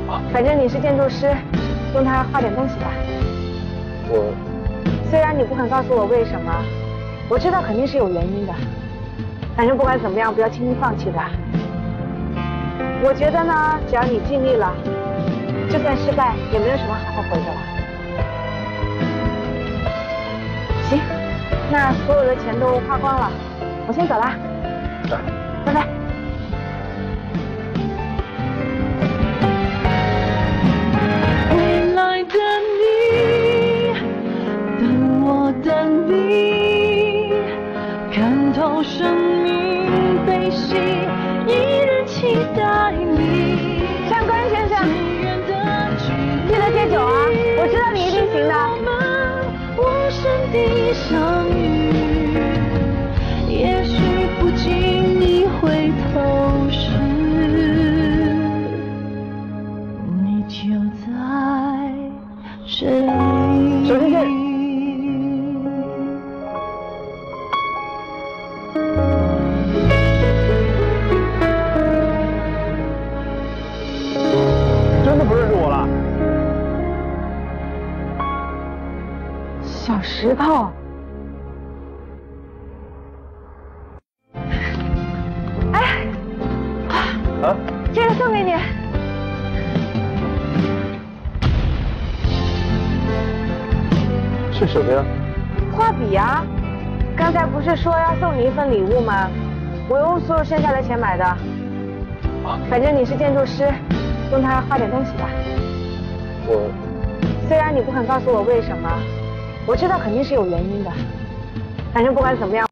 反正你是建筑师，用它画点东西吧。虽然你不肯告诉我为什么，我知道肯定是有原因的。反正不管怎么样，不要轻易放弃吧。我觉得呢，只要你尽力了，就算失败也没有什么好后悔的了。行，那所有的钱都花光了，我先走了。拜拜。 未来的你，等我等你，看透生命悲喜，依然期待你。 上官先生，记得戒酒啊！我知道你一定行的。 无声的相遇，也许不经意回头时，你就在身影。 手机线。 真的不认识我了？ 小石头。哎， 啊？ 这个送给你。 是什么呀？ 画笔呀。刚才不是说要送你一份礼物吗？我用所有剩下的钱买的。反正你是建筑师，用它画点东西吧。虽然你不肯告诉我为什么，我知道肯定是有原因的。反正不管怎么样。